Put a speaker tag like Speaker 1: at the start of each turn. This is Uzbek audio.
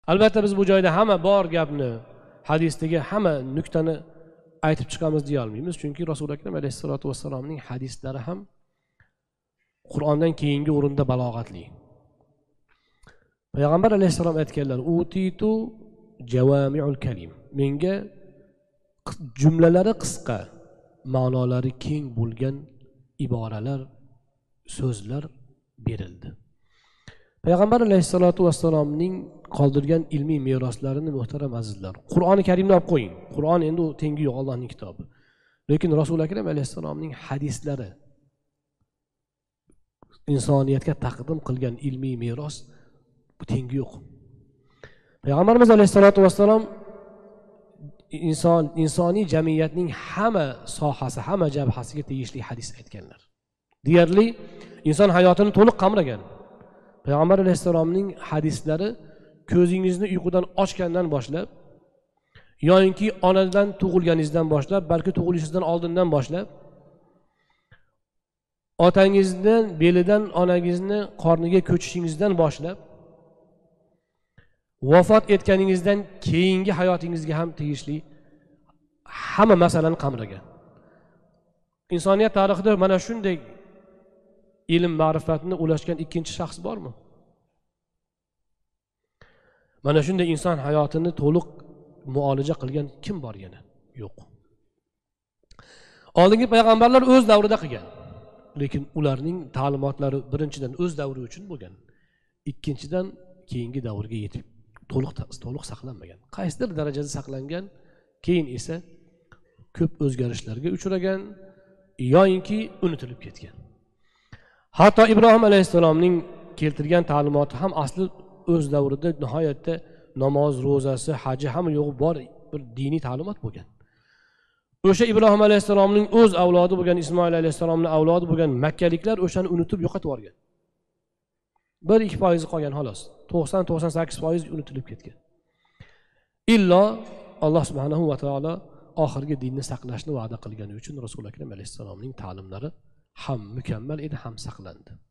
Speaker 1: Albatta biz bu joyda hamma bor gapni, hadisdagi hamma nuqtani aytib chiqamiz deya olmaymiz, chunki Rasul akram alayhisolatu vassalomning hadislari ham Qur'ondan keyingi o'rinda balog'atli. Payg'ambar alayhissalom aytganlar: "Utitu javami'ul kalim." Menga jumlalari qisqa, ma'nolari keng bo'lgan iboralar, so'zlar berildi. Payg'ambar alayhissalatu vassalomning qoldirgan ilmiy meroslarini muhtaram azizlar, Qur'oni Karimni olib qo'ying. Qur'on endi u tengi yo'q, Allohning kitobi. Lekin Rasul akram alayhissalomning hadislari insoniyatga taqdim qilgan ilmiy meros bu tengi yo'q. Payg'ambarimiz alayhissalatu vassalom insoniy jamiyatning hamma sohasi, hamma jabhasiga tegishli hadis aytganlar. Deyarli inson hayotini to'liq qamragan. Payg'ambar alayhissalomning hadislari ko'zingizni uyqudan ochgandan boshlab, yoki onadan tug'ilganingizdan boshlab, balki tug'ilishingizdan oldindan boshlab, otangizdan belidan onangizni qorniga ko'chishingizdan boshlab, vafot etganingizdan keyingi hayotingizga ham tegishli hamma masalani qamragan. Insoniyat tarixida mana shunday ilm ma'rifatni ulashgan ikkinchi shaxs bormi? Mana shunday inson hayotini to'liq muolaja qilgan kim bor yana? Yo'q. Oldingi payg'ambarlar o'z davrida qilgan. Lekin ularning ta'limotlari birinchidan o'z davri uchun bo'lgan. Ikkinchidan keyingi davrga yetib to'liq saqlanmagan. Qaysidir darajada saqlangan, keyin esa ko'p o'zgarishlarga uchragan yoki unutilib ketgan. Hatto Ibrohim alayhissalomning keltirgan ta'limoti ham asli o'z davrida nihoyatda namoz, ro'zasi, haji hamma yo'g'i bor bir diniy ta'limot bo'lgan. O'sha Ibrohim alayhissalomning o'z avlodi bo'lgan Ismoil alayhissalomning avlodi bo'lgan makkaliklar o'shani unutib yo'qotib yuborgan. 1-2% qolgan xolos. 90-98% unutilib ketgan. Illo Alloh subhanahu va taolo oxirgi dinni saqlashni va'da qilgani uchun Rasul akram alayhissalomning ta'limlari ham mukammal edi, ham saqlandi.